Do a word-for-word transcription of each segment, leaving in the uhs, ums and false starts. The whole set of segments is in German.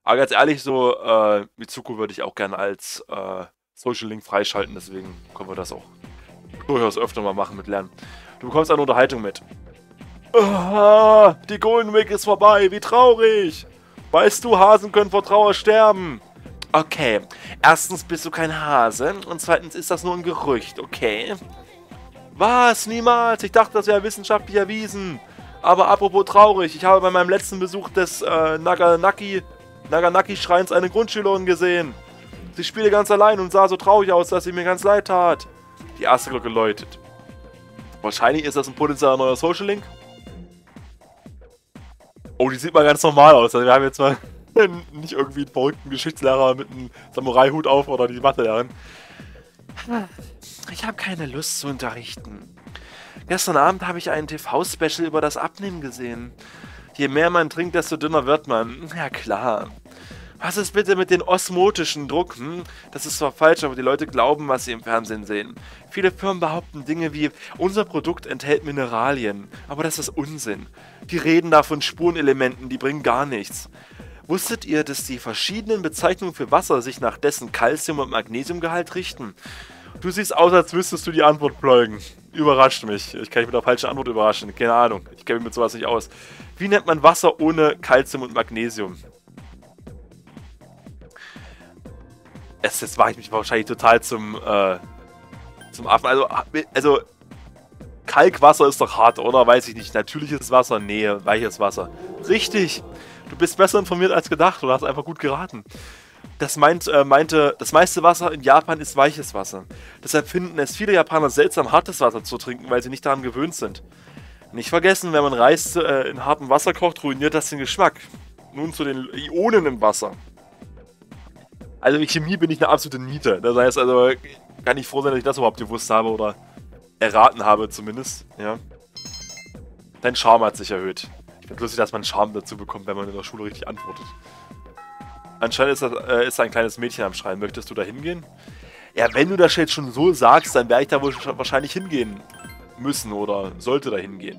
Aber ganz ehrlich, so, äh, Mitsuko würde ich auch gerne als äh, Social Link freischalten, deswegen können wir das auch durchaus öfter mal machen mit Lernen. Du bekommst eine Unterhaltung mit. Ah, die Golden Week ist vorbei, wie traurig. Weißt du, Hasen können vor Trauer sterben. Okay, erstens bist du kein Hase und zweitens ist das nur ein Gerücht, okay? Was? Niemals! Ich dachte, das wäre wissenschaftlich erwiesen. Aber apropos traurig, ich habe bei meinem letzten Besuch des äh, Naganaki, Naganaki-Schreins eine Grundschülerin gesehen. Sie spielte ganz allein und sah so traurig aus, dass sie mir ganz leid tat. Die erste Glocke läutet. Wahrscheinlich ist das ein potenzieller neuer Social Link. Oh, die sieht mal ganz normal aus. Also wir haben jetzt mal nicht irgendwie einen verrückten Geschichtslehrer mit einem Samurai-Hut auf oder die Mathelehrerin. Ich habe keine Lust zu unterrichten. Gestern Abend habe ich einen T V-Special über das Abnehmen gesehen. Je mehr man trinkt, desto dünner wird man. Ja klar. Was ist bitte mit dem osmotischen Druck? Hm? Das ist zwar falsch, aber die Leute glauben, was sie im Fernsehen sehen. Viele Firmen behaupten Dinge wie, unser Produkt enthält Mineralien. Aber das ist Unsinn. Die reden da von Spurenelementen, die bringen gar nichts. Wusstet ihr, dass die verschiedenen Bezeichnungen für Wasser sich nach dessen Calcium- und Magnesiumgehalt richten? Du siehst aus, als wüsstest du die Antwort pleugen. Überrascht mich. Ich kann dich mit der falschen Antwort überraschen. Keine Ahnung. Ich kenne mich mit sowas nicht aus. Wie nennt man Wasser ohne Calcium und Magnesium? Jetzt, jetzt mache ich mich wahrscheinlich total zum, äh, zum Affen. Also, also, Kalkwasser ist doch hart, oder? Weiß ich nicht. Natürliches Wasser? Nee, weiches Wasser. Richtig. Du bist besser informiert als gedacht. Du hast einfach gut geraten. Das meint, äh, meinte, das meiste Wasser in Japan ist weiches Wasser. Deshalb finden es viele Japaner seltsam, hartes Wasser zu trinken, weil sie nicht daran gewöhnt sind. Nicht vergessen, wenn man Reis äh, in hartem Wasser kocht, ruiniert das den Geschmack. Nun zu den Ionen im Wasser. Also in Chemie bin ich eine absolute Niete. Das heißt also, kann ich froh sein, dass ich das überhaupt gewusst habe oder erraten habe zumindest. Ja. Dein Charme hat sich erhöht. Ich finde lustig, dass man Charme dazu bekommt, wenn man in der Schule richtig antwortet. Anscheinend ist, das, äh, ist ein kleines Mädchen am Schreien. Möchtest du da hingehen? Ja, wenn du das jetzt schon so sagst, dann werde ich da wohl wahrscheinlich hingehen müssen oder sollte da hingehen.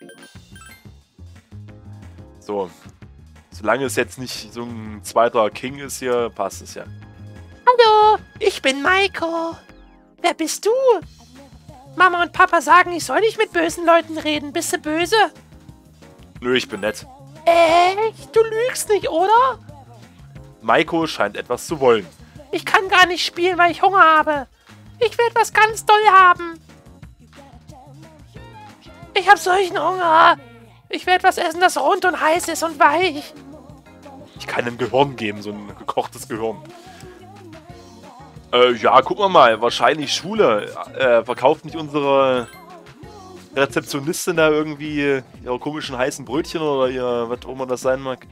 So. Solange es jetzt nicht so ein zweiter King ist hier, passt es ja. Hallo, ich bin Maiko. Wer bist du? Mama und Papa sagen, ich soll nicht mit bösen Leuten reden. Bist du böse? Nö, ich bin nett. Echt? Du lügst nicht, oder? Maiko scheint etwas zu wollen. Ich kann gar nicht spielen, weil ich Hunger habe. Ich werde was ganz doll haben. Ich habe solchen Hunger. Ich werde was essen, das rund und heiß ist und weich. Ich kann ein Gehirn geben, so ein gekochtes Gehirn. Äh, ja, gucken wir mal. Wahrscheinlich Schule. Äh, verkauft nicht unsere Rezeptionistin da irgendwie ihre komischen heißen Brötchen oder ihr, was auch immer das sein mag?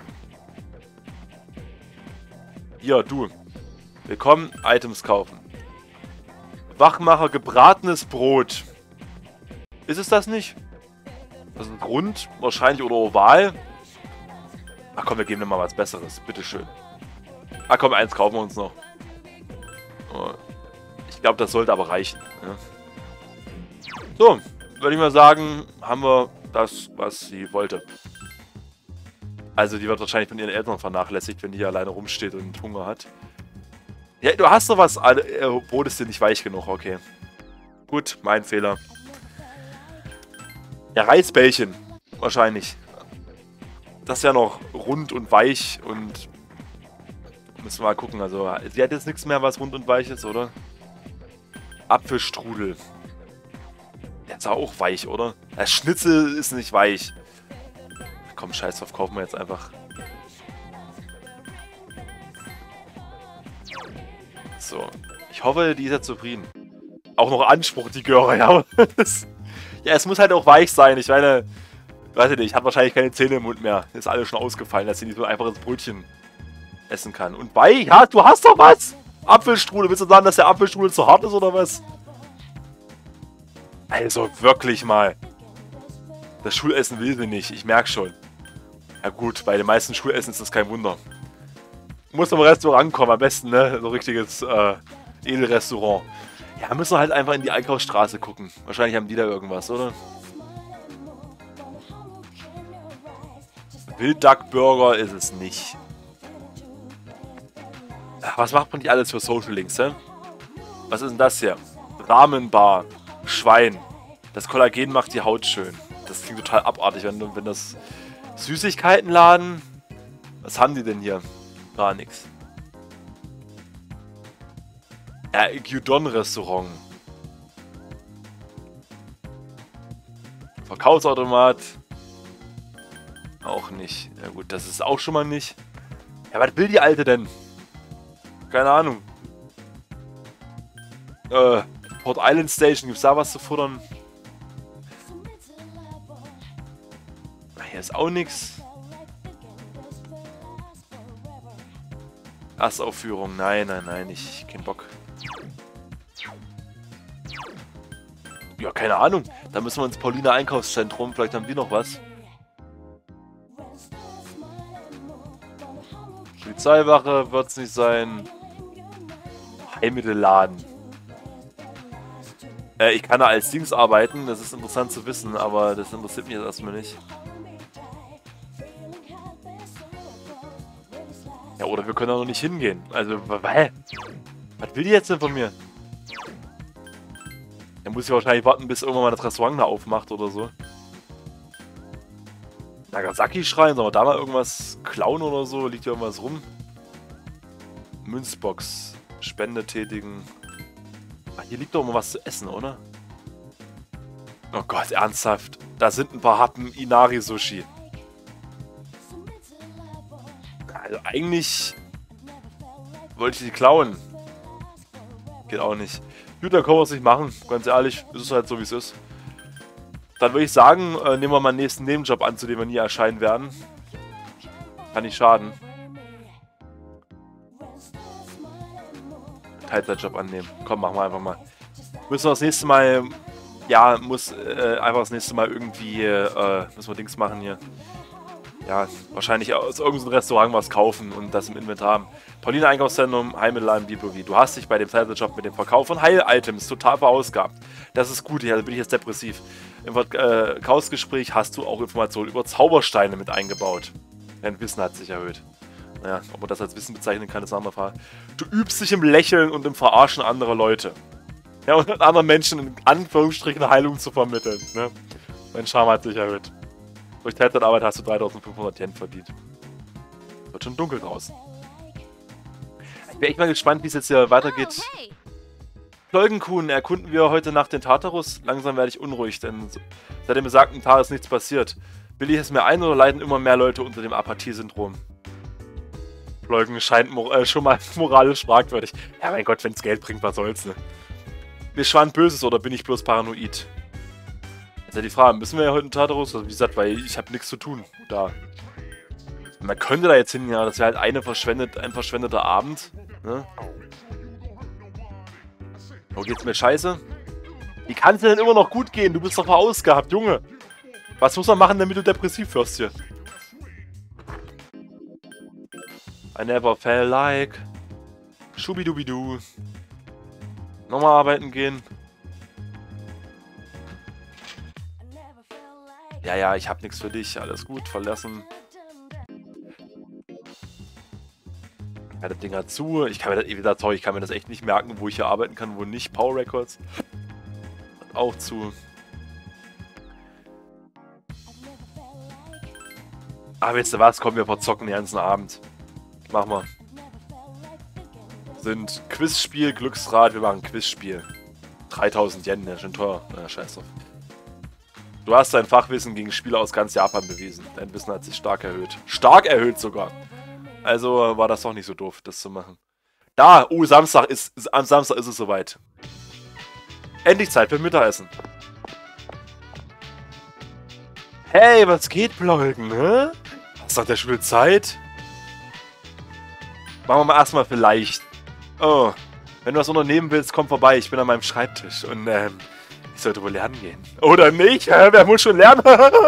Hier, du. Willkommen, Items kaufen. Wachmacher gebratenes Brot. Ist es das nicht? Das ist ein Grund, wahrscheinlich, oder oval. Ach komm, wir geben dir mal was Besseres. Bitteschön. Ach komm, eins kaufen wir uns noch. Oh. Ich glaube, das sollte aber reichen. Ja. So, würde ich mal sagen, haben wir das, was sie wollte. Also die wird wahrscheinlich von ihren Eltern vernachlässigt, wenn die hier alleine rumsteht und Hunger hat. Ja, du hast doch was. Äh, Brot ist dir nicht weich genug, okay. Gut, mein Fehler. Ja, Reisbällchen. Wahrscheinlich. Das wäre noch rund und weich und... Müssen wir mal gucken, also... Sie hat jetzt nichts mehr, was rund und weich ist, oder? Apfelstrudel. Der ist auch weich, oder? Der Schnitzel ist nicht weich. Komm, scheiß drauf, kaufen wir jetzt einfach. So. Ich hoffe, die ist jetzt zufrieden. Auch noch Anspruch, die Göre, ja. Ja, es muss halt auch weich sein. Ich meine, weiß ich nicht, hat wahrscheinlich keine Zähne im Mund mehr. Ist alles schon ausgefallen, dass sie nicht so einfach ins Brötchen essen kann. Und weich? Ja, du hast doch was! Apfelstrudel. Willst du sagen, dass der Apfelstrudel zu hart ist oder was? Also wirklich mal. Das Schulessen will sie nicht, ich merke schon. Ja gut, bei den meisten Schulessen ist das kein Wunder. Muss im Restaurant kommen, am besten, ne? So ein richtiges äh, Edelrestaurant. Ja, müssen wir halt einfach in die Einkaufsstraße gucken. Wahrscheinlich haben die da irgendwas, oder? Wildduck Burger ist es nicht. Was macht man nicht alles für Social Links, hä? Was ist denn das hier? Rahmenbar. Schwein. Das Kollagen macht die Haut schön. Das klingt total abartig, wenn, wenn das Süßigkeitenladen... Was haben die denn hier? Gar nichts. Ja, Gyudon-Restaurant. Verkaufsautomat. Auch nicht. Ja gut, das ist auch schon mal nicht. Ja, was will die Alte denn? Keine Ahnung. Äh, Port Island Station, gibt's da was zu futtern? Hier ist auch nichts. Erstaufführung, nein, nein, nein, ich kein Bock. Ja, keine Ahnung. Da müssen wir ins Pauliner Einkaufszentrum, vielleicht haben die noch was. Polizeiwache wird es nicht sein. Heilmittelladen. Äh, ich kann da als Dings arbeiten, das ist interessant zu wissen, aber das interessiert mich jetzt erstmal nicht. Ja, oder wir können da noch nicht hingehen. Also, hä? Was will die jetzt denn von mir? Dann muss ich wahrscheinlich warten, bis irgendwann mal das Restaurant da aufmacht oder so. Nagasaki-Schrein, sollen wir da mal irgendwas klauen oder so? Liegt hier irgendwas rum? Münzbox. Spende tätigen. Ach, hier liegt doch mal was zu essen, oder? Oh Gott, ernsthaft. Da sind ein paar Happen Inari-Sushi. Also eigentlich wollte ich die klauen. Geht auch nicht. Gut, dann können wir es nicht machen. Ganz ehrlich, ist es halt so, wie es ist. Dann würde ich sagen, äh, nehmen wir mal einen nächsten Nebenjob an, zu dem wir nie erscheinen werden. Kann nicht schaden. Teilzeitjob annehmen. Komm, machen wir einfach mal. Müssen wir das nächste Mal... Ja, muss äh, einfach das nächste Mal irgendwie... Äh, müssen wir Dings machen hier. Ja, wahrscheinlich aus irgendeinem Restaurant was kaufen und das im Inventar haben. Pauliner Einkaufszentrum, Heilmittelladen, Biblovi. Du hast dich bei dem Teilzeitjob mit dem Verkauf von Heil-Items total verausgabt. Das ist gut, also bin ich jetzt depressiv. Im Verkaufsgespräch hast du auch Informationen über Zaubersteine mit eingebaut. Dein Wissen hat sich erhöht. Naja, ob man das als Wissen bezeichnen kann, ist eine andere Frage. Du übst dich im Lächeln und im Verarschen anderer Leute. Ja, und anderen Menschen in Anführungsstrichen Heilung zu vermitteln. Ne? Mein Charme hat sich erhöht. Durch Teilzeitarbeit hast du dreitausendfünfhundert Yen verdient. Wird schon dunkel draußen. Ich bin echt mal gespannt, wie es jetzt hier weitergeht. Oh, hey. Pleugenkuhn, erkunden wir heute Nacht den Tartarus? Langsam werde ich unruhig, denn seit dem besagten Tag ist nichts passiert. Bilde ich es mir ein oder leiden immer mehr Leute unter dem Apathie-Syndrom? Pleugen scheint äh, schon mal moralisch fragwürdig. Ja, mein Gott, wenn es Geld bringt, was soll's, ne? Mir schwant Böses oder bin ich bloß paranoid? Ist ja die Frage, müssen wir ja heute in Tartarus? Also wie gesagt, weil ich habe nichts zu tun da. Man könnte da jetzt hin, ja, das wäre halt eine verschwendet, ein verschwendeter Abend. Ne? Wo geht's mir scheiße? Wie kann es denn immer noch gut gehen? Du bist doch verausgabt, Junge. Was muss man machen, damit du depressiv wirst hier? I never felt like. Schubidubidu. Nochmal arbeiten gehen. Ja, ja, ich hab nichts für dich. Alles gut, verlassen. Ja, das Ding hat zu. Ich kann mir das, wieder toll, ich kann mir das echt nicht merken, wo ich hier arbeiten kann, wo nicht. Power Records. Hat auch zu. Aber weißt du was? Komm, wir verzocken den ganzen Abend. Mach mal. Sind Quizspiel, Glücksrad, wir machen Quizspiel. dreitausend Yen, ja, schon teuer. Na, scheiß drauf. Du hast dein Fachwissen gegen Spieler aus ganz Japan bewiesen. Dein Wissen hat sich stark erhöht. Stark erhöht sogar. Also war das doch nicht so doof, das zu machen. Da, oh, Samstag ist, am Samstag ist es soweit. Endlich Zeit für Mittagessen. Hey, was geht, Pleugen, hä? Hast du nach der Schule Zeit? Machen wir mal erstmal vielleicht. Oh, wenn du was unternehmen willst, komm vorbei. Ich bin an meinem Schreibtisch und ähm, ich sollte wohl lernen gehen. Oder nicht? Wer muss schon lernen?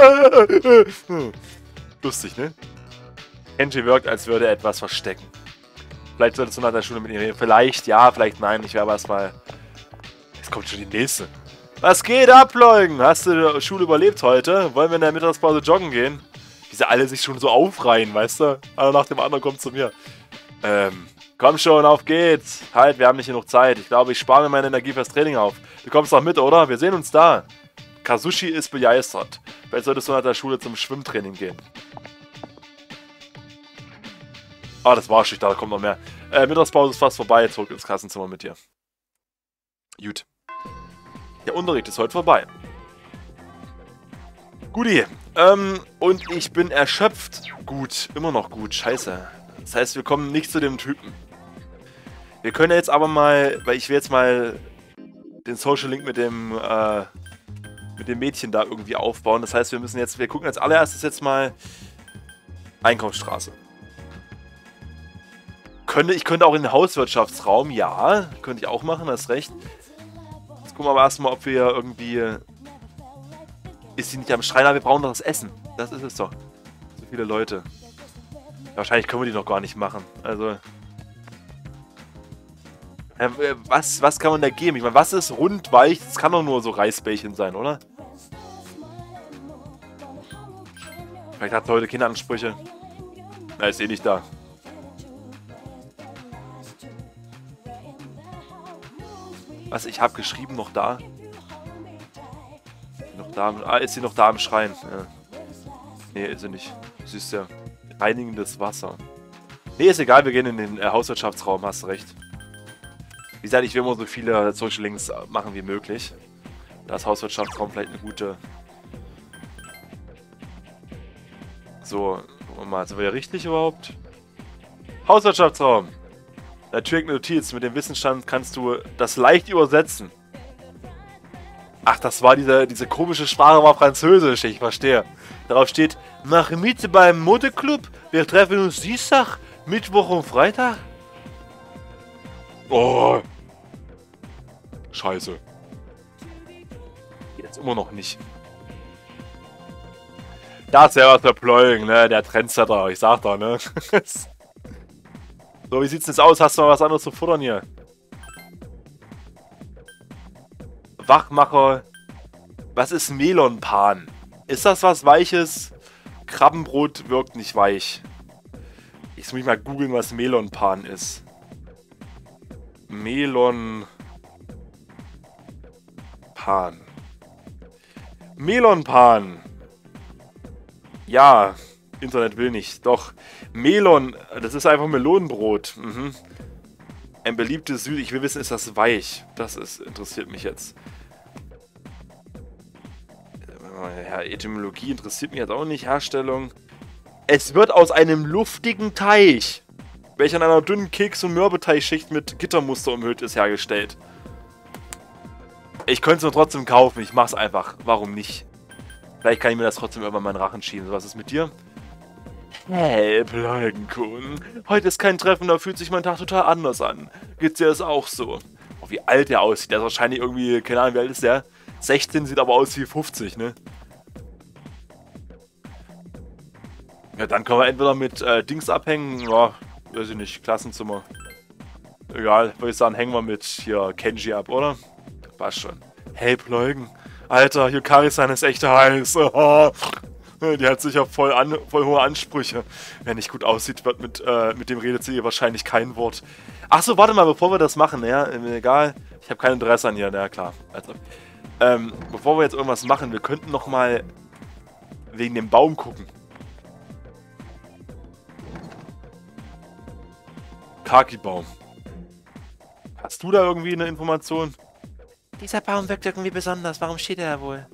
Lustig, ne? Kenji wirkt, als würde er etwas verstecken. Vielleicht solltest du nach der Schule mit ihm reden. Vielleicht ja, vielleicht nein. Ich werde erstmal. Jetzt kommt schon die nächste. Was geht ab, Pleugen? Hast du die Schule überlebt heute? Wollen wir in der Mittagspause joggen gehen? Wie sie alle sich schon so aufreihen, weißt du? Einer nach dem anderen kommt zu mir. Ähm, komm schon, auf geht's. Halt, wir haben nicht genug Zeit. Ich glaube, ich spare mir meine Energie fürs Training auf. Du kommst doch mit, oder? Wir sehen uns da. Kazushi ist begeistert. Vielleicht solltest du nach der Schule zum Schwimmtraining gehen. Ah, das war's. Ich dachte, da kommt noch mehr. Äh, Mittagspause ist fast vorbei. Zurück ins Klassenzimmer mit dir. Gut. Der Unterricht ist heute vorbei. Guti. Ähm, und ich bin erschöpft. Gut. Immer noch gut. Scheiße. Das heißt, wir kommen nicht zu dem Typen. Wir können jetzt aber mal, weil ich will jetzt mal den Social Link mit dem, äh, mit dem Mädchen da irgendwie aufbauen. Das heißt, wir müssen jetzt, wir gucken als allererstes jetzt mal Einkaufsstraße. Könnte, ich könnte auch in den Hauswirtschaftsraum, ja, könnte ich auch machen, hast recht. Jetzt gucken wir aber erstmal, ob wir irgendwie... Ist sie nicht am Schreien, aber wir brauchen doch das Essen. Das ist es doch. So viele Leute. Wahrscheinlich können wir die noch gar nicht machen. Also... Ja, was, was kann man da geben? Ich meine, was ist rund, weich? Das kann doch nur so Reisbällchen sein, oder? Vielleicht hat sie heute Kinderansprüche. Na, ist eh nicht da. Was, ich habe geschrieben, noch da? Noch da? Ah, ist sie noch da am Schrein? Ja. Nee, ist sie nicht. Sie ist ja reinigendes Wasser. Nee, ist egal, wir gehen in den äh, Hauswirtschaftsraum, hast recht. Wie gesagt, ich will immer so viele Social Links machen wie möglich. Da ist Hauswirtschaftsraum vielleicht eine gute... So, gucken wir mal, sind wir ja richtig überhaupt? Hauswirtschaftsraum! Natürlich Notiz, mit dem Wissensstand kannst du das leicht übersetzen. Ach, das war diese, diese komische Sprache, war Französisch, ich verstehe. Darauf steht, nach Miete beim Modeclub, wir treffen uns Dienstag, Mittwoch und Freitag. Oh. Scheiße. Jetzt immer noch nicht. Das ist ja was für Ploying, ne, der Trendsetter, ich sag da, ne. So, wie sieht's denn jetzt aus? Hast du mal was anderes zu futtern hier? Wachmacher. Was ist Melonpan? Ist das was Weiches? Krabbenbrot wirkt nicht weich. Ich muss mal googeln, was Melonpan ist. Melonpan. Melonpan. Ja. Internet will nicht. Doch. Melon, das ist einfach Melonenbrot. Mhm. Ein beliebtes Süß. Ich will wissen, ist das weich? Das ist, interessiert mich jetzt. Ja, Etymologie interessiert mich jetzt auch nicht. Herstellung. Es wird aus einem luftigen Teig, welcher in einer dünnen Keks- und Mürbeteilschicht mit Gittermuster umhüllt ist, hergestellt. Ich könnte es nur trotzdem kaufen. Ich mach's einfach. Warum nicht? Vielleicht kann ich mir das trotzdem irgendwann mal in den Rachen schieben. Was ist mit dir? Hey, Blanken. Heute ist kein Treffen, da fühlt sich mein Tag total anders an. Geht's dir das auch so? Oh, wie alt der aussieht. Der ist wahrscheinlich irgendwie, keine Ahnung, wie alt ist der? sechzehn, sieht aber aus wie fünfzig, ne? Ja, dann können wir entweder mit äh, Dings abhängen, ja, weiß ich nicht, Klassenzimmer. Egal, würde ich sagen, hängen wir mit hier Kenji ab, oder? Passt schon. Hey, Blanken. Alter, Yukari-san ist echt heiß. Die hat sicher voll, an, voll hohe Ansprüche. Wer nicht gut aussieht, wird mit, äh, mit dem redet sie ihr wahrscheinlich kein Wort. Achso, warte mal, bevor wir das machen, ja, egal. Ich habe kein Interesse an ihr, na klar. Also, ähm, bevor wir jetzt irgendwas machen, wir könnten noch mal wegen dem Baum gucken. Kaki-Baum. Hast du da irgendwie eine Information? Dieser Baum wirkt irgendwie besonders. Warum steht er da wohl?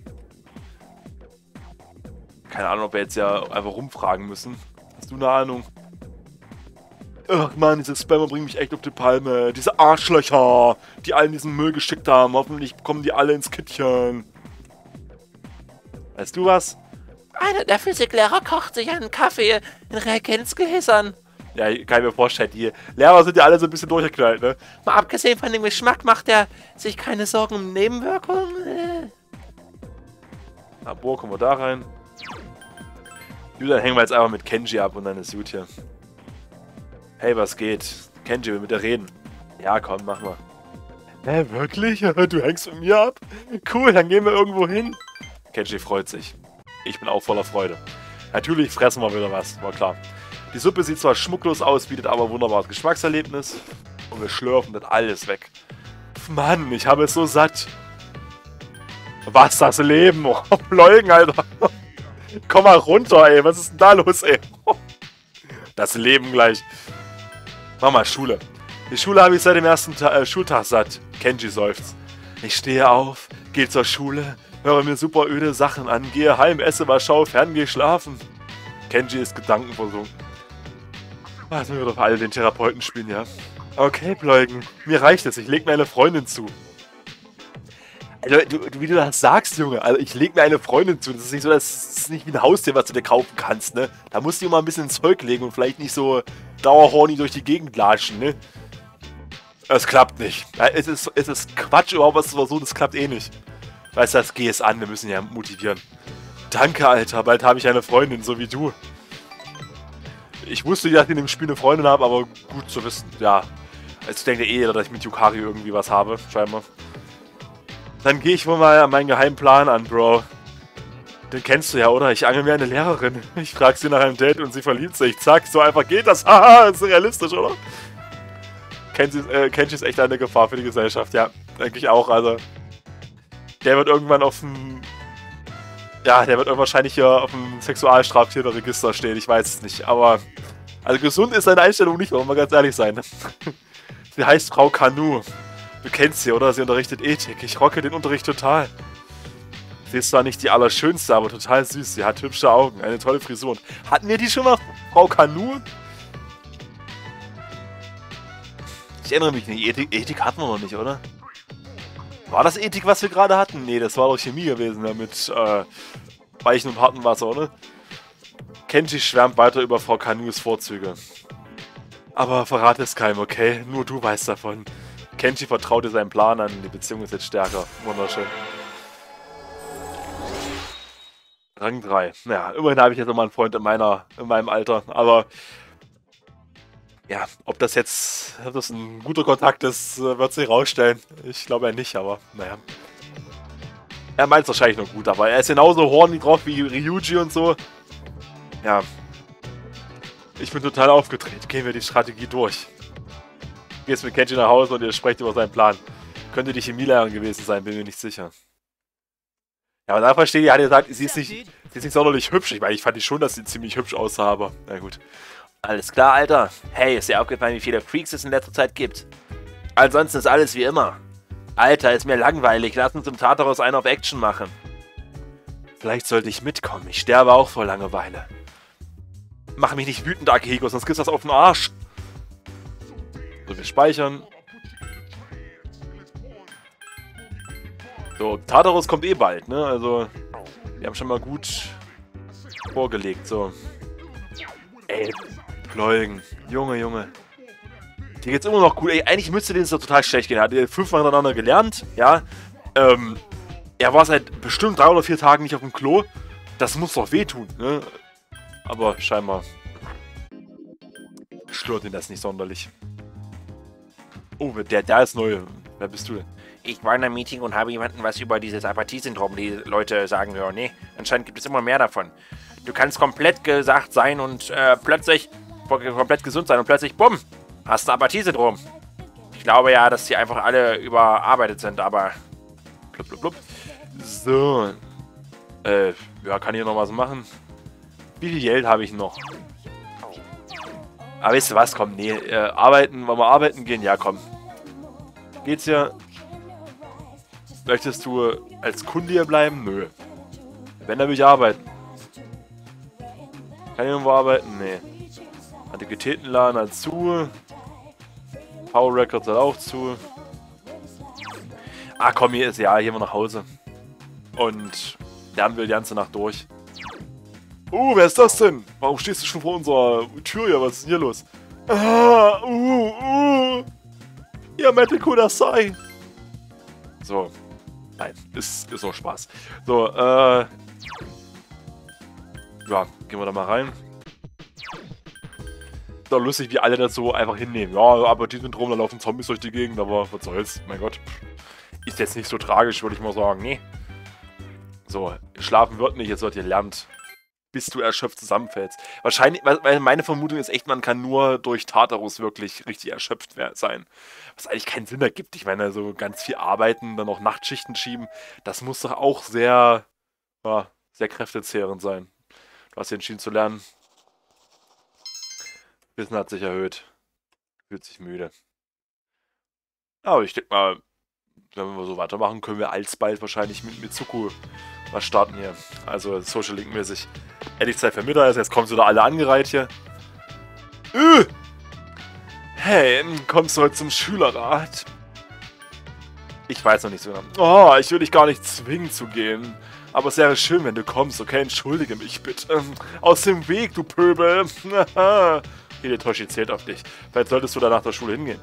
Keine Ahnung, ob wir jetzt ja einfach rumfragen müssen. Hast du eine Ahnung? Ach man, diese Spammer bringen mich echt auf die Palme. Diese Arschlöcher, die allen diesen Müll geschickt haben. Hoffentlich kommen die alle ins Kittchen. Weißt du was? Einer der Physiklehrer kocht sich einen Kaffee in Reagenzgläsern. Ja, kann ich mir vorstellen. Die Lehrer sind ja alle so ein bisschen durchgeknallt, ne? Mal abgesehen von dem Geschmack macht er sich keine Sorgen um Nebenwirkungen. Labor, kommen wir da rein. Gut, dann hängen wir jetzt einfach mit Kenji ab und dann ist gut hier. Hey, was geht? Kenji will mit dir reden. Ja, komm, mach mal. Hä, wirklich? Du hängst mit mir ab? Cool, dann gehen wir irgendwo hin. Kenji freut sich. Ich bin auch voller Freude. Natürlich fressen wir wieder was, war klar. Die Suppe sieht zwar schmucklos aus, bietet aber ein wunderbares Geschmackserlebnis. Und wir schlürfen das alles weg. Mann, ich habe es so satt. Was, das Leben? Oh, Leugen, Alter. Komm mal runter, ey. Was ist denn da los, ey? Das Leben gleich. Mach mal Schule. Die Schule habe ich seit dem ersten Ta äh, Schultag satt. Kenji seufzt. Ich stehe auf, gehe zur Schule, höre mir super öde Sachen an, gehe heim, esse was, schaue fern, gehe schlafen. Kenji ist gedankenversunken. Lass mir doch alle den Therapeuten spielen, ja? Okay, Pleugen. Mir reicht es. Ich leg mir eine Freundin zu. Also, du, wie du das sagst, Junge. Also, ich leg mir eine Freundin zu. Das ist nicht so, das ist nicht wie ein Haustier, was du dir kaufen kannst, ne? Da musst du dir mal ein bisschen ins Zeug legen und vielleicht nicht so dauerhorny durch die Gegend latschen, ne? Es klappt nicht. Ja, es, ist, es ist Quatsch, überhaupt was zu versuchen. Das klappt eh nicht. Weißt du, das geh es an. Wir müssen ja motivieren. Danke, Alter. Bald habe ich eine Freundin, so wie du. Ich wusste ja, dass ich in dem Spiel eine Freundin habe, aber gut zu wissen, ja. Also ich denke eh, dass ich mit Yukari irgendwie was habe, scheinbar. Dann gehe ich wohl mal an meinen geheimen Plan an, Bro. Den kennst du ja, oder? Ich angel mir eine Lehrerin. Ich frage sie nach einem Date und sie verliebt sich. Zack, so einfach geht das. Haha, ist realistisch, oder? Kenji, äh, Kenji ist echt eine Gefahr für die Gesellschaft, ja. Denke ich auch, also. Der wird irgendwann auf dem... Ja, der wird wahrscheinlich hier auf dem Sexualstraftäterregister stehen, ich weiß es nicht, aber... Also gesund ist seine Einstellung nicht, wollen wir mal ganz ehrlich sein. Sie heißt Frau Kanu. Du kennst sie, oder? Sie unterrichtet Ethik. Ich rocke den Unterricht total. Sie ist zwar nicht die allerschönste, aber total süß. Sie hat hübsche Augen, eine tolle Frisur. Hatten wir die schon mal, Frau Kanu? Ich erinnere mich nicht, Ethik, Ethik hatten wir noch nicht, oder? War das Ethik, was wir gerade hatten? Nee, das war doch Chemie gewesen, ja, mit äh, weichem und hartem Wasser, oder? Kenji schwärmt weiter über Frau Kanus Vorzüge. Aber verrate es keinem, okay? Nur du weißt davon. Kenji vertraut dir seinen Plan an, die Beziehung ist jetzt stärker. Wunderschön. Rang drei. Naja, immerhin habe ich jetzt nochmal einen Freund in, meiner, in meinem Alter, aber... Ja, ob das jetzt ob das ein guter Kontakt ist, wird sich rausstellen. Ich glaube ja nicht, aber naja. Er meint es wahrscheinlich noch gut, aber er ist genauso horny drauf wie Ryuji und so. Ja. Ich bin total aufgedreht. Gehen wir die Strategie durch. Du gehst mit Kenji nach Hause und ihr sprecht über seinen Plan. Könnte die Chemielehrerin gewesen sein, bin mir nicht sicher. Ja, aber da verstehe ich, er hat gesagt, sie ist nicht, sie ist nicht sonderlich hübsch. Ich meine, ich fand die schon, dass sie ziemlich hübsch aussah, aber na gut. Alles klar, Alter. Hey, ist dir aufgefallen, wie viele Freaks es in letzter Zeit gibt? Ansonsten ist alles wie immer. Alter, ist mir langweilig. Lass uns im Tartarus einen auf Action machen. Vielleicht sollte ich mitkommen. Ich sterbe auch vor Langeweile. Mach mich nicht wütend, Akihiko, sonst kriegst du das auf den Arsch. So, wir speichern. So, Tartarus kommt eh bald, ne? Also, wir haben schon mal gut vorgelegt, so. Ey, Pleugen. Junge, Junge. Dir geht's immer noch gut. Ey, eigentlich müsste denen es doch total schlecht gehen. Er hat fünfmal hintereinander gelernt, ja. Ähm, er war seit bestimmt drei oder vier Tagen nicht auf dem Klo. Das muss doch wehtun, ne? Aber scheinbar stört ihn das nicht sonderlich. Oh, der, der ist neu. Wer bist du denn? Ich war in einem Meeting und habe jemanden was über dieses Apathie-Syndrom, die Leute sagen hören. Nee, anscheinend gibt es immer mehr davon. Du kannst komplett gesagt sein und äh, plötzlich, komplett gesund sein und plötzlich, bumm, hast du Apathie-Syndrom. Ich glaube ja, dass die einfach alle überarbeitet sind, aber blub, blub, blub. So. Äh, ja, kann ich noch was machen? Wie viel Geld habe ich noch? Aber weißt du was, komm, nee, äh, arbeiten, wollen wir arbeiten gehen? Ja, komm. Geht's ja? Möchtest du als Kunde hier bleiben? Nö. Wenn, dann will ich arbeiten. Kann ich irgendwo arbeiten? Nee. Antiquitätenladen hat zu. Power Records hat auch zu. Ah, komm, hier ist ja, hier wir nach Hause. Und lernen wir die ganze Nacht durch. Oh, wer ist das denn? Warum stehst du schon vor unserer Tür hier? Was ist denn hier los? Ah, uh, uh. Ja, Metal Kudasai. So. Nein, ist, ist nur Spaß. So, äh. Ja, gehen wir da mal rein. Ist doch lustig, wie alle das so einfach hinnehmen. Ja, aber die sind rum, da laufen Zombies durch die Gegend, aber was soll's, mein Gott. Ist jetzt nicht so tragisch, würde ich mal sagen. Nee. So, schlafen wird nicht, jetzt wird ihr lernt. bis du erschöpft zusammenfällst. Wahrscheinlich, weil meine Vermutung ist echt, man kann nur durch Tartarus wirklich richtig erschöpft sein. Was eigentlich keinen Sinn ergibt. Ich meine, so ganz viel arbeiten, dann noch Nachtschichten schieben, das muss doch auch sehr, ja, sehr kräftezehrend sein. Du hast dich entschieden zu lernen. Wissen hat sich erhöht. Fühlt sich müde. Aber ich denke mal, wenn wir so weitermachen, können wir alsbald wahrscheinlich mit Mitsuko was starten hier. Also Social Link mäßig. Endlich Zeit für Mittagessen. Jetzt kommen sie da alle angereiht hier. Äh! Hey, kommst du heute zum Schülerrat? Ich weiß noch nicht so genau. Oh, ich will dich gar nicht zwingen zu gehen. Aber es wäre schön, wenn du kommst, okay? Entschuldige mich bitte. Aus dem Weg, du Pöbel. Hidetoshi zählt auf dich. Vielleicht solltest du da nach der Schule hingehen.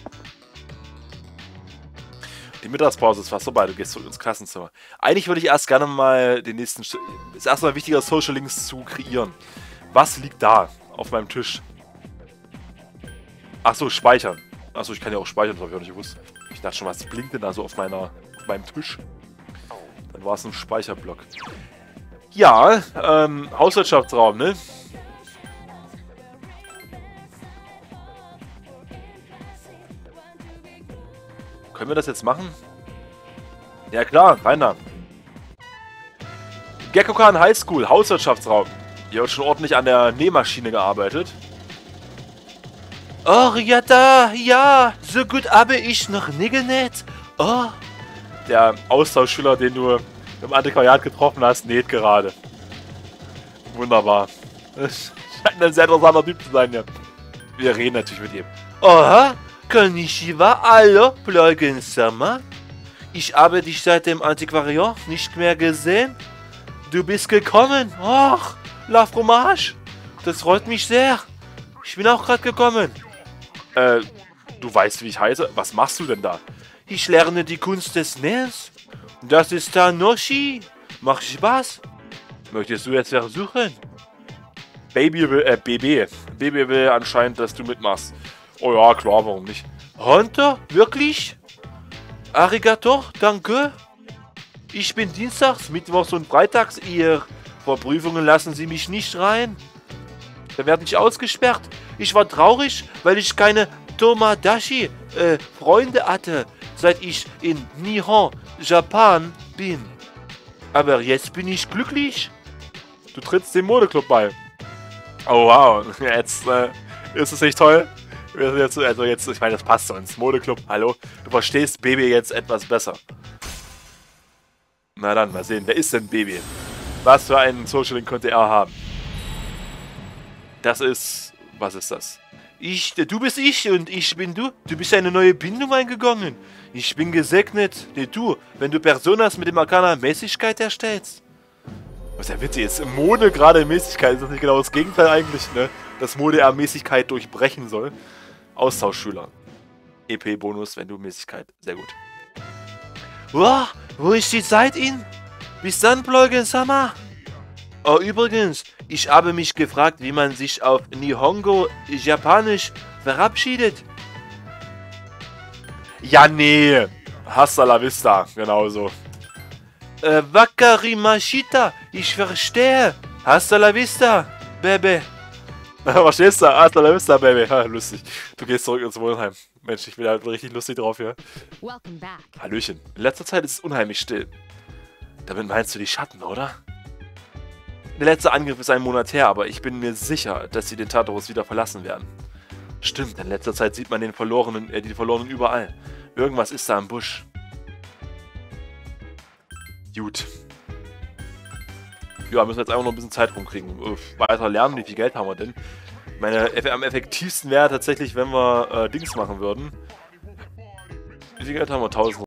Die Mittagspause ist fast vorbei, du gehst zurück ins Klassenzimmer. Eigentlich würde ich erst gerne mal den nächsten... Es ist erstmal wichtiger, Social Links zu kreieren. Was liegt da auf meinem Tisch? Achso, speichern. Achso, ich kann ja auch speichern, das habe ich auch nicht gewusst. Ich dachte schon, was blinkt denn da so auf, meiner, auf meinem Tisch? Dann war es ein Speicherblock. Ja, ähm, Hauswirtschaftsraum, ne? Können wir das jetzt machen? Ja klar, rein da. Gekkokan High School, Hauswirtschaftsraum. Hier wird schon ordentlich an der Nähmaschine gearbeitet. Oh, Ryata, ja, so gut habe ich noch nie genäht. Oh. Der Austauschschüler, den du im Antiquariat getroffen hast, näht gerade. Wunderbar. Das scheint ein sehr interessanter Typ zu sein, ja. Wir reden natürlich mit ihm. Oha, konnichiwa, hallo, Plugin-sama. Ich habe dich seit dem Antiquariat nicht mehr gesehen. Du bist gekommen. Ach, la fromage. Das freut mich sehr. Ich bin auch gerade gekommen. Äh, du weißt, wie ich heiße? Was machst du denn da? Ich lerne die Kunst des Nähens. Das ist Tanoshi. Macht Spaß. Möchtest du jetzt versuchen? Baby will, äh, B B. Baby will anscheinend, dass du mitmachst. Oh ja, klar, warum nicht? Hunter? Wirklich? Arigato, danke. Ich bin dienstags, mittwochs und freitags hier. Vor Prüfungen lassen sie mich nicht rein. Da werde ich ausgesperrt. Ich war traurig, weil ich keine Tomodachi, äh, Freunde hatte, seit ich in Nihon, Japan bin. Aber jetzt bin ich glücklich. Du trittst dem Modeclub bei. Oh wow, jetzt äh, ist es nicht toll. Wir sind jetzt, also jetzt, ich meine, das passt so ins Modeclub. Hallo, du verstehst Baby jetzt etwas besser. Na dann, mal sehen, wer ist denn Baby? Was für einen Social Link könnte er haben? Das ist... Was ist das? Ich, du bist ich und ich bin du. Du bist eine neue Bindung eingegangen. Ich bin gesegnet. Nee, du, wenn du Personas mit dem Arcana Mäßigkeit erstellst. Was ist ja witzig, ist Mode gerade Mäßigkeit, ist das nicht genau das Gegenteil eigentlich, ne? Dass Mode eher Mäßigkeit durchbrechen soll. Austauschschüler. E P-Bonus, wenn du Mäßigkeit. Sehr gut. Wow, wo ist die Zeit in? Bis dann, Plugin-sama. Oh, übrigens, ich habe mich gefragt, wie man sich auf Nihongo Japanisch verabschiedet. Ja, nee. Hasta la vista, genauso. Äh, Wakarimashita, ich verstehe. Hasta la vista, Baby. Verstehst du? Hasta la vista, Baby. Ha, lustig. Du gehst zurück ins Wohnheim. Mensch, ich bin halt richtig lustig drauf hier. Hallöchen. In letzter Zeit ist es unheimlich still. Damit meinst du die Schatten, oder? Der letzte Angriff ist einen Monat her, aber ich bin mir sicher, dass sie den Tartarus wieder verlassen werden. Stimmt, in letzter Zeit sieht man den Verlorenen, äh, die Verlorenen überall. Irgendwas ist da im Busch. Gut. Ja, müssen wir jetzt einfach noch ein bisschen Zeit rumkriegen. Weiter lernen, wie viel Geld haben wir denn? Ich meine, am effektivsten wäre tatsächlich, wenn wir äh, Dings machen würden. Wie viel Geld haben wir? tausend.